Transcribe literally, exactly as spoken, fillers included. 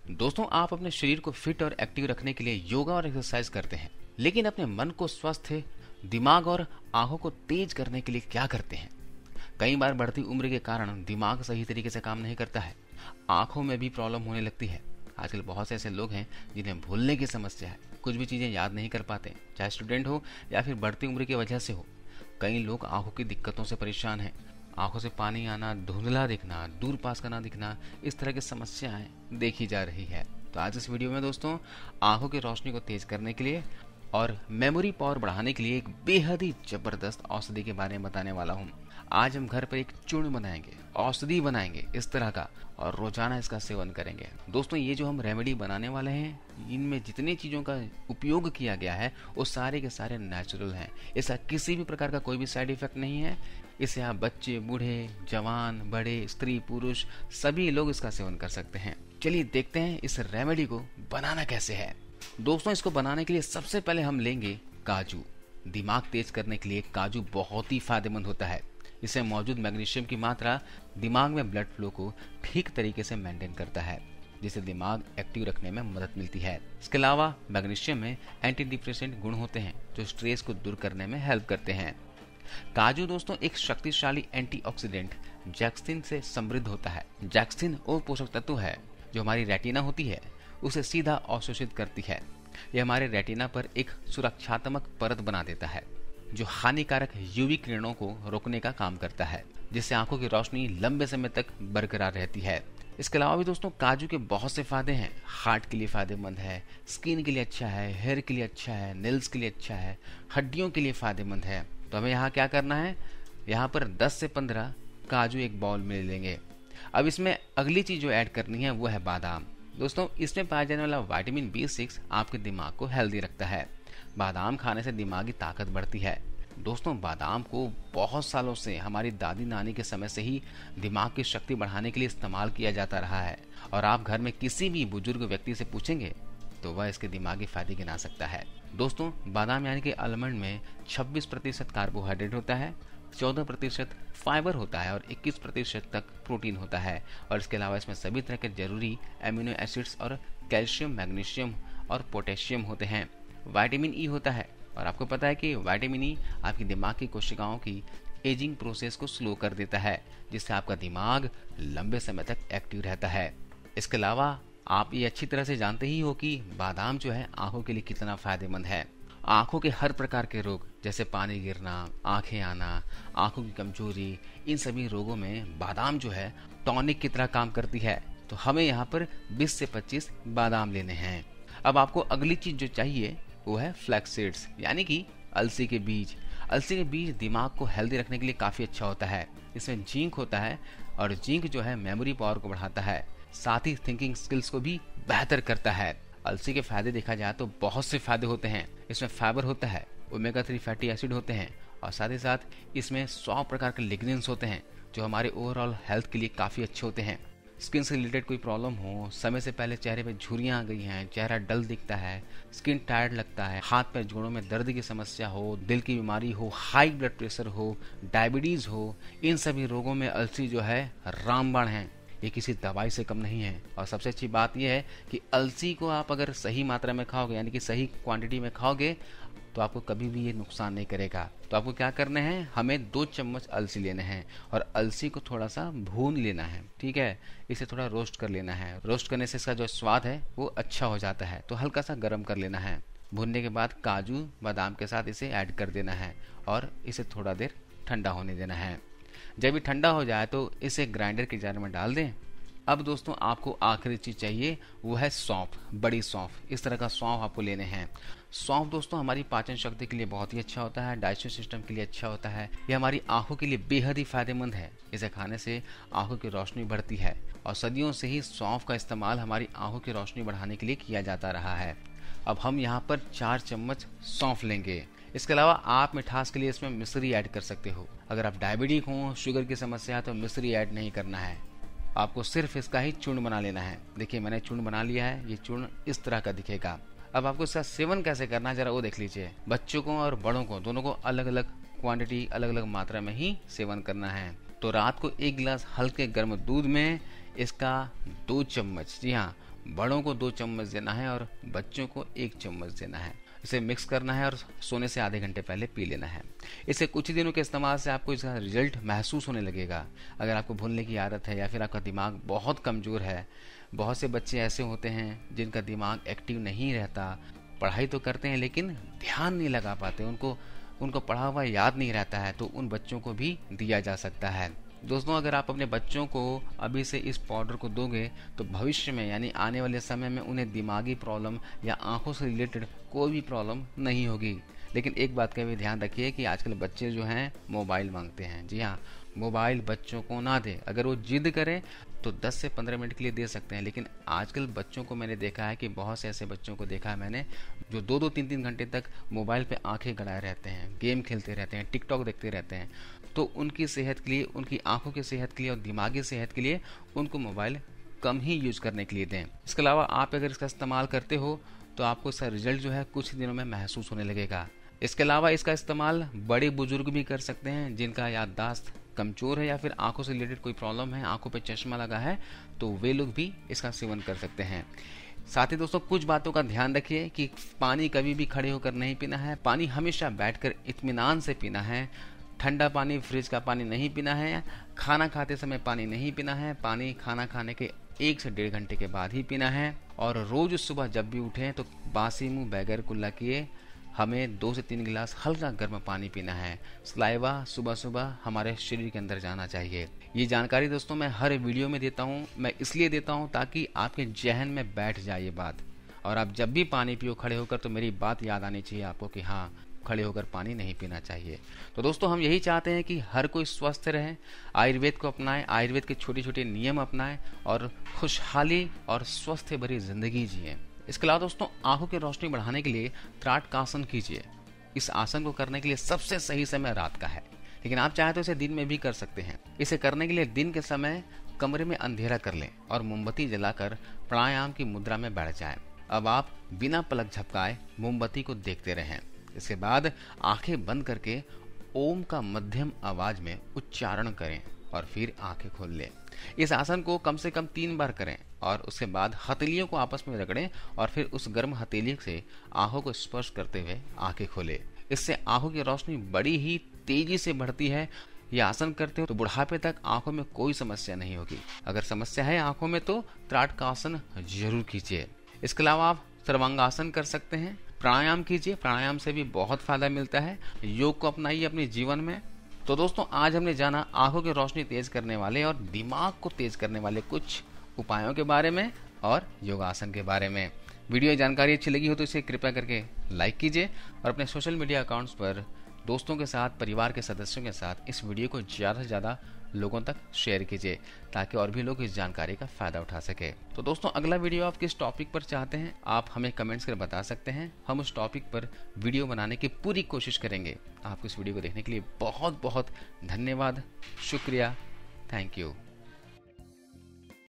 दोस्तों, आप अपने शरीर को फिट और एक्टिव रखने के लिए योगा और एक्सरसाइज करते हैं, लेकिन अपने मन को स्वस्थ, दिमाग और आंखों को तेज करने के लिए क्या करते हैं? कई बार बढ़ती उम्र के कारण दिमाग सही तरीके से काम नहीं करता है, आंखों में भी प्रॉब्लम होने लगती है। आजकल बहुत से ऐसे लोग हैं जिन्हें भूलने की समस्या है, कुछ भी चीजें याद नहीं कर पाते, चाहे स्टूडेंट हो या फिर बढ़ती उम्र की वजह से हो। कई लोग आंखों की दिक्कतों से परेशान हैं, आंखों से पानी आना, धुंधला दिखना, दूर पास का ना दिखना, इस तरह की समस्याएं देखी जा रही है। तो आज इस वीडियो में दोस्तों आंखों की रोशनी को तेज करने के लिए और मेमोरी पावर बढ़ाने के लिए एक बेहद ही जबरदस्त औषधि के बारे में बताने वाला हूँ। आज हम घर पर एक चूर्ण बनाएंगे, औषधि बनाएंगे इस तरह का, और रोजाना इसका सेवन करेंगे। दोस्तों, ये जो हम रेमेडी बनाने वाले हैं, इनमें जितनी चीजों का उपयोग किया गया है वो सारे के सारे नेचुरल हैं। इसका किसी भी प्रकार का कोई भी साइड इफेक्ट नहीं है। इसे आप बच्चे, बूढ़े, जवान, बड़े, स्त्री, पुरुष सभी लोग इसका सेवन कर सकते हैं। चलिए देखते हैं इस रेमेडी को बनाना कैसे है। दोस्तों, इसको बनाने के लिए सबसे पहले हम लेंगे काजू। दिमाग तेज करने के लिए काजू बहुत ही फायदेमंद होता है। इसमें मौजूद मैग्नीशियम की मात्रा दिमाग में ब्लड फ्लो को ठीक तरीके से मेंटेन करता है, जिससे दिमाग एक्टिव रखने में मदद मिलती है। इसके अलावा मैग्नीशियम में एंटी डिप्रेसेंट गुण होते हैं जो स्ट्रेस को दूर करने में हेल्प करते हैं। काजू दोस्तों एक शक्तिशाली एंटीऑक्सीडेंट जैक्सिन से समृद्ध होता है। जैक्सिन वो पोषक तत्व है जो हमारी रेटिना होती है उसे सीधा अवशोषित करती है। यह हमारे रेटिना पर एक सुरक्षात्मक परत बना देता है जो हानिकारक यूवी किरणों को रोकने का काम करता है, जिससे आंखों की रोशनी लंबे समय तक बरकरार रहती है। इसके अलावा भी दोस्तों काजू के बहुत से फायदे हैं। हार्ट के लिए फायदेमंद है, स्किन के लिए अच्छा है, हेयर के लिए अच्छा है, नेल्स के लिए अच्छा है, हड्डियों के लिए फायदेमंद है। तो हमें यहाँ क्या करना है, यहाँ पर दस से पंद्रह काजू एक बाउल में ले लेंगे। अब इसमें अगली चीज जो ऐड करनी है वो है बादाम। दोस्तों, इसमें पाया जाने वाला विटामिन बी सिक्स आपके दिमाग को हेल्दी रखता है। बादाम खाने से दिमागी ताकत बढ़ती है। दोस्तों, बादाम को बहुत सालों से हमारी दादी नानी के समय से ही दिमाग की शक्ति बढ़ाने के लिए इस्तेमाल किया जाता रहा है, और आप घर में किसी भी बुजुर्ग व्यक्ति से पूछेंगे तो वह इसके दिमागी फायदे गिना सकता है। दोस्तों, बादाम यानी कि आलमंड में छब्बीस प्रतिशत कार्बोहाइड्रेट होता है, चौदह प्रतिशत फाइबर होता है और इक्कीस प्रतिशत तक प्रोटीन होता है। और इसके अलावा इसमें सभी तरह के जरूरी एमिनो एसिड्स और कैल्शियम, मैग्नीशियम और पोटेशियम होते हैं। विटामिन ई होता है, और आपको पता है कि विटामिन ई आपकी दिमाग की कोशिकाओं की एजिंग प्रोसेस को स्लो कर देता है, जिससे आपका दिमाग लंबे समय तक एक्टिव रहता है। इसके अलावा आप ये अच्छी तरह से जानते ही हो कि बादाम जो है आंखों के लिए कितना फायदेमंद है। आंखों के हर प्रकार के रोग जैसे पानी गिरना, आंखें आना, आंखों की कमजोरी, इन सभी रोगों में बादाम जो है टॉनिक की तरह काम करती है। तो हमें यहाँ पर बीस से पच्चीस बादाम लेने हैं। अब आपको अगली चीज जो चाहिए वो है फ्लैक्स सीड्स, यानी कि अलसी के बीज। अलसी के बीज दिमाग को हेल्दी रखने के लिए काफी अच्छा होता है। इसमें जिंक होता है, और जिंक जो है मेमोरी पावर को बढ़ाता है, साथ ही थिंकिंग स्किल्स को भी बेहतर करता है। अलसी के फायदे देखा जाए तो बहुत से फायदे होते हैं। इसमें फाइबर होता है, ओमेगा थ्री फैटी एसिड होते हैं, और साथ ही साथ इसमें सौ प्रकार के लिग्नेंस होते हैं जो हमारे ओवरऑल हेल्थ के लिए काफी अच्छे होते हैं। स्किन से रिलेटेड कोई प्रॉब्लम हो, समय से पहले चेहरे पे झुर्रियां आ गई हैं, चेहरा डल दिखता है, स्किन टायर्ड लगता है, हाथ पैर जोड़ों में दर्द की समस्या हो, दिल की बीमारी हो, हाई ब्लड प्रेशर हो, डायबिटीज हो, इन सभी रोगों में अलसी जो है रामबाण है। ये किसी दवाई से कम नहीं है। और सबसे अच्छी बात यह है कि अलसी को आप अगर सही मात्रा में खाओगे, यानी कि सही क्वांटिटी में खाओगे, तो आपको कभी भी ये नुकसान नहीं करेगा। तो आपको क्या करना है, हमें दो चम्मच अलसी लेने हैं और अलसी को थोड़ा सा भून लेना है। ठीक है, इसे थोड़ा रोस्ट कर लेना है। रोस्ट करने से इसका जो स्वाद है वो अच्छा हो जाता है। तो हल्का सा गर्म कर लेना है। भूनने के बाद काजू बादाम के साथ इसे ऐड कर देना है और इसे थोड़ा देर ठंडा होने देना है। जब ये ठंडा हो जाए तो इसे ग्राइंडर के जार में डाल दें। अब दोस्तों आपको आखिरी चीज चाहिए, वो है सौंफ, बड़ी सौंफ। इस तरह का सौंफ आपको लेने हैं। सौंफ दोस्तों हमारी पाचन शक्ति के लिए बहुत ही अच्छा होता है, डाइजेशन सिस्टम के लिए अच्छा होता है। ये हमारी आंखों के लिए बेहद ही फायदेमंद है। इसे खाने से आंखों की रोशनी बढ़ती है, और सदियों से ही सौंफ का इस्तेमाल हमारी आंखों की रोशनी बढ़ाने के लिए किया जाता रहा है। अब हम यहाँ पर चार चम्मच सौंफ लेंगे। इसके अलावा आप मिठास के लिए इसमें मिश्री ऐड कर सकते हो। अगर आप डायबिटिक हो, शुगर की समस्या है, तो मिश्री ऐड नहीं करना है। आपको सिर्फ इसका ही चूर्ण बना लेना है। देखिए मैंने चूर्ण बना लिया है। ये चूर्ण इस तरह का दिखेगा। अब आपको इसका सेवन कैसे करना है जरा वो देख लीजिए। बच्चों को और बड़ों को दोनों को अलग अलग क्वांटिटी, अलग अलग मात्रा में ही सेवन करना है। तो रात को एक गिलास हल्के गर्म दूध में इसका दो चम्मच, जी हाँ बड़ों को दो चम्मच देना है और बच्चों को एक चम्मच देना है। इसे मिक्स करना है और सोने से आधे घंटे पहले पी लेना है। इसे कुछ ही दिनों के इस्तेमाल से आपको इसका रिजल्ट महसूस होने लगेगा। अगर आपको भूलने की आदत है या फिर आपका दिमाग बहुत कमज़ोर है, बहुत से बच्चे ऐसे होते हैं जिनका दिमाग एक्टिव नहीं रहता, पढ़ाई तो करते हैं लेकिन ध्यान नहीं लगा पाते, उनको उनको पढ़ा हुआ याद नहीं रहता है, तो उन बच्चों को भी दिया जा सकता है। दोस्तों, अगर आप अपने बच्चों को अभी से इस पाउडर को दोगे तो भविष्य में यानी आने वाले समय में उन्हें दिमागी प्रॉब्लम या आंखों से रिलेटेड कोई भी प्रॉब्लम नहीं होगी। लेकिन एक बात का भी ध्यान रखिए कि आजकल बच्चे जो हैं मोबाइल मांगते हैं। जी हाँ, मोबाइल बच्चों को ना दें। अगर वो जिद करें तो दस से पंद्रह मिनट के लिए दे सकते हैं, लेकिन आजकल बच्चों को मैंने देखा है कि बहुत से ऐसे बच्चों को देखा है मैंने जो दो दो तीन तीन घंटे तक मोबाइल पे आंखें गड़ाए रहते हैं, गेम खेलते रहते हैं, टिकटॉक देखते रहते हैं। तो उनकी सेहत के लिए, उनकी आंखों की सेहत के लिए और दिमागी सेहत के लिए उनको मोबाइल कम ही यूज करने के लिए दें। इसके अलावा आप अगर इसका इस्तेमाल करते हो तो आपको इसका रिजल्ट जो है कुछ दिनों में महसूस होने लगेगा। इसके अलावा इसका इस्तेमाल बड़े बुजुर्ग भी कर सकते हैं जिनका याददाश्त कमजोर है या फिर आंखों से रिलेटेड कोई प्रॉब्लम है, आंखों पे चश्मा लगा है, तो वे लोग भी इसका सेवन कर सकते हैं। साथ ही दोस्तों, कुछ बातों का ध्यान रखिए कि पानी कभी भी खड़े होकर नहीं पीना है, पानी हमेशा बैठकर इत्मीनान से पीना है, ठंडा पानी, फ्रिज का पानी नहीं पीना है, खाना खाते समय पानी नहीं पीना है, पानी खाना खाने के एक से डेढ़ घंटे के बाद ही पीना है, और रोज सुबह जब भी उठें तो बासी मुंह बगैर कुल्ला किए हमें दो से तीन गिलास हल्का गर्म पानी पीना है। सलाइवा सुबह सुबह हमारे शरीर के अंदर जाना चाहिए। ये जानकारी दोस्तों मैं हर वीडियो में देता हूँ। मैं इसलिए देता हूँ ताकि आपके जहन में बैठ जाए ये बात, और आप जब भी पानी पियो खड़े होकर तो मेरी बात याद आनी चाहिए आपको कि हाँ, खड़े होकर पानी नहीं पीना चाहिए। तो दोस्तों, हम यही चाहते हैं कि हर कोई स्वस्थ रहे, आयुर्वेद को अपनाएं, आयुर्वेद के छोटे छोटे नियम अपनाएं और खुशहाली और स्वस्थ भरी जिंदगी जिए। इसके अलावा दोस्तों, आंखों की रोशनी बढ़ाने के लिए त्राटकासन कीजिए। इस आसन को करने के लिए सबसे सही समय रात का है, लेकिन आप चाहे तो इसे दिन में भी कर सकते हैं। इसे करने के लिए दिन के समय कमरे में अंधेरा कर लें और मोमबत्ती जलाकर प्राणायाम की मुद्रा में बैठ जाएं। अब आप बिना पलक झपकाए मोमबत्ती को देखते रहें। इसके बाद आंखें बंद करके ओम का मध्यम आवाज में उच्चारण करें और फिर आंखें खोल लें। इस आसन को कम से कम तीन बार करें और उसके बाद हथेलियों को आपस में रगड़ें और फिर उस गर्म हथेली से आंखों को स्पर्श करते हुए आंखें खोलें। इससे आंखों की रोशनी बड़ी ही तेजी से बढ़ती है। ये आसन करते हो तो बुढ़ापे तक आंखों में कोई समस्या नहीं होगी। अगर समस्या है आंखों में तो त्राटकासन जरूर कीजिए। इसके अलावा आप सर्वांगासन कर सकते हैं, प्राणायाम कीजिए, प्राणायाम से भी बहुत फायदा मिलता है। योग को अपनाइए अपने जीवन में। तो दोस्तों, आज हमने जाना आंखों की रोशनी तेज करने वाले और दिमाग को तेज करने वाले कुछ उपायों के बारे में और योगासन के बारे में। वीडियो जानकारी अच्छी लगी हो तो इसे कृपया करके लाइक कीजिए और अपने सोशल मीडिया अकाउंट्स पर दोस्तों के साथ, परिवार के सदस्यों के साथ इस वीडियो को ज़्यादा से ज़्यादा लोगों तक शेयर कीजिए ताकि और भी लोग इस जानकारी का फायदा उठा सके। तो दोस्तों, अगला वीडियो आप किस टॉपिक पर चाहते हैं आप हमें कमेंट्स कर बता सकते हैं। हम उस टॉपिक पर वीडियो बनाने की पूरी कोशिश करेंगे। आपको इस वीडियो को देखने के लिए बहुत बहुत धन्यवाद, शुक्रिया, थैंक यू।